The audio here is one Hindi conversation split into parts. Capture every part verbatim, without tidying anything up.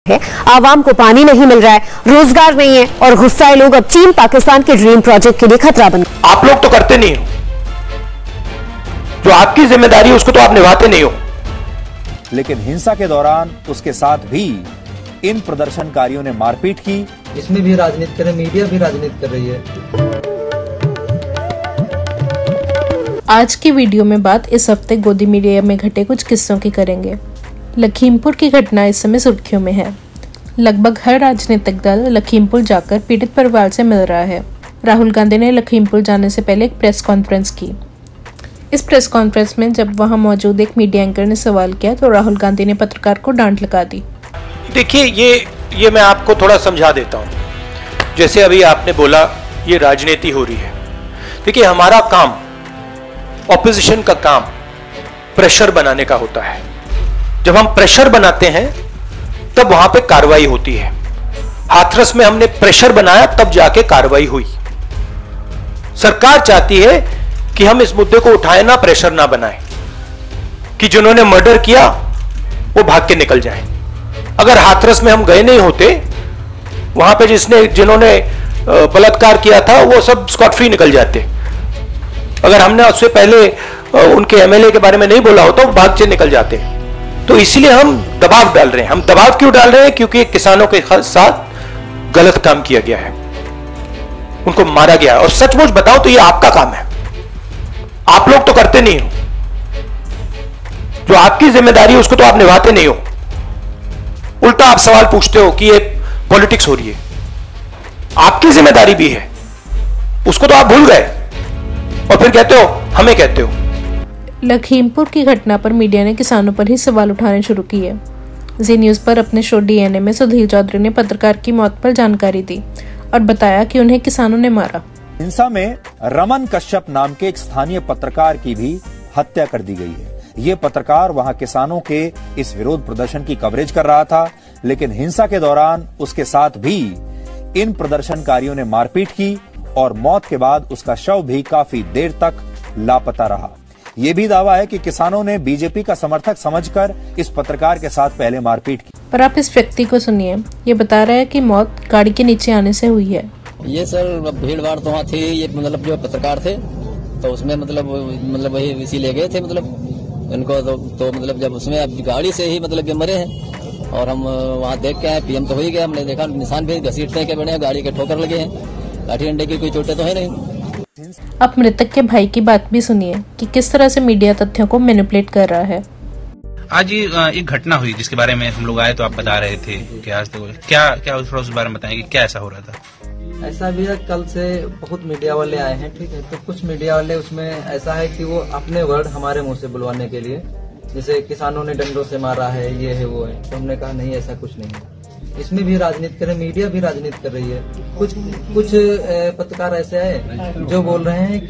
है, आवाम को पानी नहीं मिल रहा है, रोजगार नहीं है और गुस्साए लोग अब चीन पाकिस्तान के ड्रीम प्रोजेक्ट के लिए खतरा बन गए। आप लोग तो करते नहीं हो, जो आपकी जिम्मेदारी है उसको तो आप निभाते नहीं हो। लेकिन हिंसा के दौरान उसके साथ भी इन प्रदर्शनकारियों ने मारपीट की। इसमें भी राजनीति कर रहे, मीडिया भी राजनीति कर रही है। आज की वीडियो में बात इस हफ्ते गोदी मीडिया में घटे कुछ किस्सों की करेंगे। लखीमपुर की घटना इस समय सुर्खियों में है। लगभग हर राजनीतिक दल लखीमपुर जाकर पीड़ित परिवार से मिल रहा है। राहुल गांधी ने लखीमपुर जाने से पहले एक प्रेस कॉन्फ्रेंस की। इस प्रेस कॉन्फ्रेंस में जब वहां मौजूद एक मीडिया एंकर ने सवाल किया तो राहुल गांधी ने पत्रकार को डांट लगा दी। देखिए, ये ये मैं आपको थोड़ा समझा देता हूं। जैसे अभी आपने बोला ये राजनीति हो रही है। देखिए, हमारा काम, ऑपोजिशन का काम प्रेशर बनाने का होता है। जब हम प्रेशर बनाते हैं तब वहां पे कार्रवाई होती है। हाथरस में हमने प्रेशर बनाया तब जाके कार्रवाई हुई। सरकार चाहती है कि हम इस मुद्दे को उठाएं ना, प्रेशर ना बनाएं, कि जिन्होंने मर्डर किया वो भाग के निकल जाएं। अगर हाथरस में हम गए नहीं होते, वहां पे जिसने जिन्होंने बलात्कार किया था वो सब स्कॉट फ्री निकल जाते। अगर हमने उससे पहले उनके एमएलए के बारे में नहीं बोला होता वो भाग से निकल जाते। तो इसलिए हम दबाव डाल रहे हैं। हम दबाव क्यों डाल रहे हैं? क्योंकि किसानों के साथ गलत काम किया गया है, उनको मारा गया है। और सचमुच बताओ तो ये आपका काम है, आप लोग तो करते नहीं हो। जो आपकी जिम्मेदारी है उसको तो आप निभाते नहीं हो। उल्टा आप सवाल पूछते हो कि ये पॉलिटिक्स हो रही है। आपकी जिम्मेदारी भी है, उसको तो आप भूल गए और फिर कहते हो हमें कहते हो। लखीमपुर की घटना पर मीडिया ने किसानों पर ही सवाल उठाने शुरू किए। जी न्यूज पर अपने शो डीएनए में सुधीर चौधरी ने पत्रकार की मौत पर जानकारी दी और बताया कि उन्हें किसानों ने मारा। हिंसा में रमन कश्यप नाम के एक स्थानीय पत्रकार की भी हत्या कर दी गई है। ये पत्रकार वहां किसानों के इस विरोध प्रदर्शन की कवरेज कर रहा था, लेकिन हिंसा के दौरान उसके साथ भी इन प्रदर्शनकारियों ने मारपीट की और मौत के बाद उसका शव भी काफी देर तक लापता रहा। ये भी दावा है कि किसानों ने बीजेपी का समर्थक समझकर इस पत्रकार के साथ पहले मारपीट की। पर आप इस व्यक्ति को सुनिए, ये बता रहा है कि मौत गाड़ी के नीचे आने से हुई है। ये सर भीड़ भाड़ तो वहाँ थी, ये मतलब जो पत्रकार थे तो उसमें मतलब मतलब वही इसी ले गए थे, मतलब इनको तो, तो मतलब जब उसमें अब गाड़ी से ही मतलब ये मरे हैं। और हम वहाँ देख के आए, पीएम तो हो ही गया, हमने देखा निशान भी घसीटने के बने, गाड़ी के ठोकर लगे हैं, लाठी डंडे की कोई चोटें तो है नहीं। अब मृतक के भाई की बात भी सुनिए कि किस तरह से मीडिया तथ्यों को मैनिपुलेट कर रहा है। आज ये एक घटना हुई जिसके बारे में हम लोग आए तो आप बता रहे थे कि आज तो क्या क्या थोड़ा उस बारे में बताएंगे, क्या ऐसा हो रहा था? ऐसा भी है, कल से बहुत मीडिया वाले आए हैं, ठीक है। तो कुछ मीडिया वाले उसमें ऐसा है कि वो अपने वर्ड हमारे मुंह से बुलवाने के लिए, जैसे किसानों ने डंडों से मारा है, ये है वो है। तो हमने कहा नहीं, ऐसा कुछ नहीं है। इसमें भी राजनीति कर रहे, मीडिया भी राजनीति कर रही है। कुछ कुछ पत्रकार ऐसे हैं जो बोल रहे हैं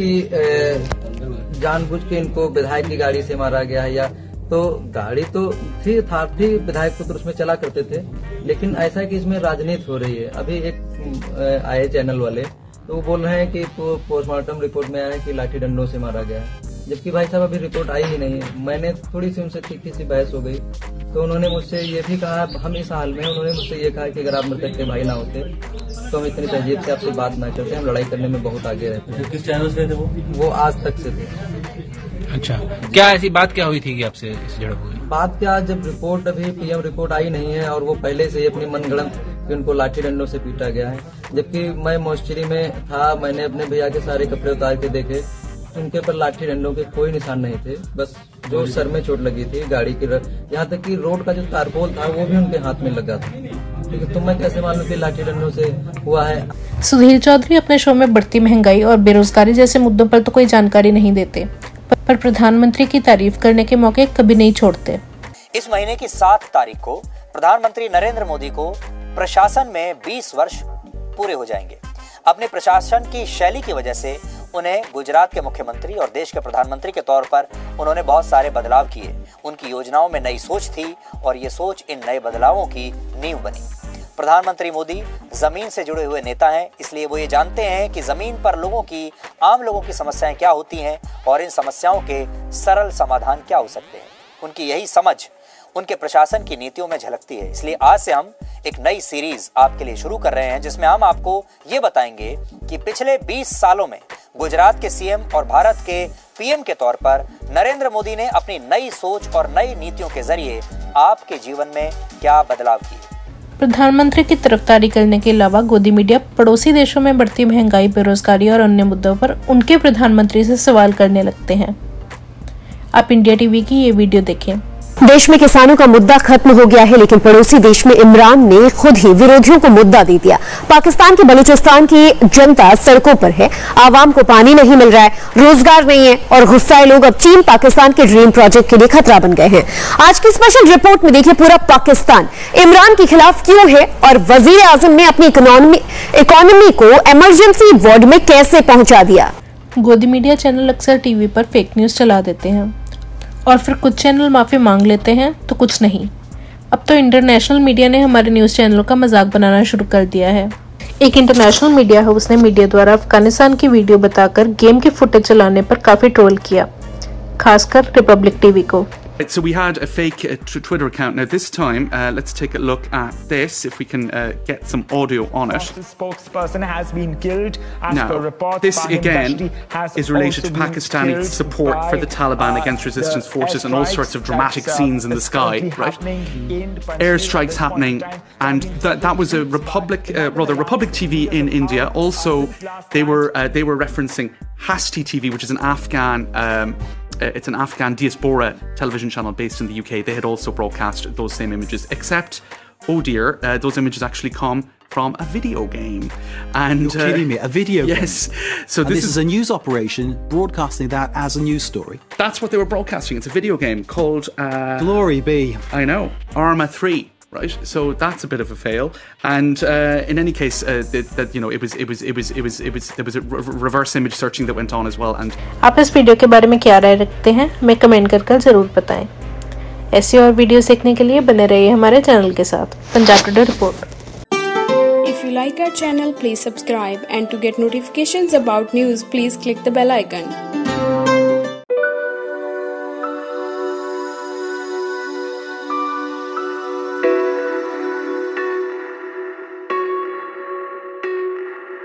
कि जानबूझ के इनको विधायक की गाड़ी से मारा गया है, या तो गाड़ी तो थी था थी विधायक पुत्र उसमें चला करते थे, लेकिन ऐसा है कि इसमें राजनीति हो रही है। अभी एक आए चैनल वाले तो वो बोल रहे हैं कि पोस्टमार्टम रिपोर्ट में आया है कि लाठी डंडों से मारा गया है, जबकि भाई साहब अभी रिपोर्ट आई ही नहीं है। मैंने थोड़ी सी उनसे तीखी सी बहस हो गई तो उन्होंने मुझसे ये भी कहा, हम इस हाल में, उन्होंने मुझसे ये कहा कि अगर आप मृतक के भाई ना होते तो हम इतनी तहजीब से आपसे बात ना करते, हम लड़ाई करने में बहुत आगे रहते हैं। किस चैनल से थे वो? वो आज तक से थे। अच्छा, क्या ऐसी बात क्या हुई थी कि आपसे झड़प हुई? बात क्या, जब रिपोर्ट अभी पीएम रिपोर्ट आई नहीं है और वो पहले से ही अपनी मनगढ़ंत कि उनको लाठी डंडों से पीटा गया है, जबकि मैं मोस्चरी में था, मैंने अपने भैया के सारे कपड़े उतार के देखे, उनके पर लाठी डंडों के कोई निशान नहीं थे, बस जो सर में चोट लगी थी गाड़ी की, यहाँ तक कि रोड का जो तारपोल था वो भी उनके हाथ में लगा था। ठीक है, तो मैं कैसे मालूम कि लाठी डंडों से हुआ है। सुधीर चौधरी अपने शो में बढ़ती महंगाई और बेरोजगारी जैसे मुद्दों पर तो कोई जानकारी नहीं देते, पर प्रधानमंत्री की तारीफ करने के मौके कभी नहीं छोड़ते। इस महीने की सात तारीख को प्रधानमंत्री नरेंद्र मोदी को प्रशासन में बीस वर्ष पूरे हो जाएंगे। अपने प्रशासन की शैली की वजह से उन्हें गुजरात के मुख्यमंत्री और देश के प्रधानमंत्री के तौर पर उन्होंने बहुत सारे बदलाव किए। उनकी योजनाओं में नई सोच थी और ये सोच इन नए बदलावों की नींव बनी। प्रधानमंत्री मोदी जमीन से जुड़े हुए नेता हैं, इसलिए वो ये जानते हैं कि जमीन पर लोगों की, आम लोगों की समस्याएं क्या होती हैं और इन समस्याओं के सरल समाधान क्या हो सकते हैं। उनकी यही समझ उनके प्रशासन की नीतियों में झलकती है। इसलिए आज से हम एक नई सीरीज आपके लिए शुरू कर रहे हैं जिसमें हम आपको ये बताएंगे कि पिछले बीस सालों में गुजरात के सीएम और भारत के पीएम के तौर पर नरेंद्र मोदी ने अपनी नई सोच और नई नीतियों के जरिए आपके जीवन में क्या बदलाव किए। प्रधानमंत्री की तरफदारी करने के अलावा गोदी मीडिया पड़ोसी देशों में बढ़ती महंगाई, बेरोजगारी और अन्य मुद्दों पर उनके प्रधानमंत्री से सवाल करने लगते हैं। आप इंडिया टीवी की ये वीडियो देखें। देश में किसानों का मुद्दा खत्म हो गया है, लेकिन पड़ोसी देश में इमरान ने खुद ही विरोधियों को मुद्दा दे दिया। पाकिस्तान के बलूचिस्तान की जनता सड़कों पर है, आवाम को पानी नहीं मिल रहा है, रोजगार नहीं है और गुस्साए लोग अब चीन पाकिस्तान के ड्रीम प्रोजेक्ट के लिए खतरा बन गए हैं। आज की स्पेशल रिपोर्ट में देखिए पूरा पाकिस्तान इमरान के खिलाफ क्यों है और वजीर आजम ने अपनी इकोनॉमी इकोनॉमी को इमरजेंसी वार्ड में कैसे पहुंचा दिया। गोदी मीडिया चैनल अक्सर टीवी पर फेक न्यूज चला देते हैं और फिर कुछ चैनल माफी मांग लेते हैं तो कुछ नहीं। अब तो इंटरनेशनल मीडिया ने हमारे न्यूज़ चैनलों का मजाक बनाना शुरू कर दिया है। एक इंटरनेशनल मीडिया हाउस ने मीडिया द्वारा अफगानिस्तान की वीडियो बताकर गेम की फुटेज चलाने पर काफी ट्रोल किया, खासकर रिपब्लिक टीवी को। So we had a fake uh, Twitter account. Now this time, uh, let's take a look at this, if we can uh, get some audio on it. The spokesperson has been killed. As now, per reports, this again is related to Pakistani support for the Taliban uh, against resistance forces and all sorts of dramatic that, uh, scenes in the sky, right? Airstrikes happening, and that that was a Republic, uh, rather Republic T V in India. Also, they were uh, they were referencing Hasti T V, which is an Afghan. Um, It's an Afghan diaspora television channel based in the U K. They had also broadcast those same images, except, oh dear, uh, those images actually come from a video game. And you're kidding uh, me, a video game? Yes. So and this, this is, is a news operation broadcasting that as a news story. That's what they were broadcasting. It's a video game called uh, Glory Be. I know, Arma three. Right, so that's a bit of a fail, and uh, in any case, uh, that, that you know, it was, it was, it was, it was, it was, there was a re reverse image searching that went on as well. And आप इस वीडियो के बारे में क्या राय रखते हैं, हमें कमेंट कर कर जरूर बताएं। ऐसी और वीडियो देखने के लिए बने रहिए हमारे चैनल के साथ। Punjab today report. If you like our channel, please subscribe, and to get notifications about news, please click the bell icon.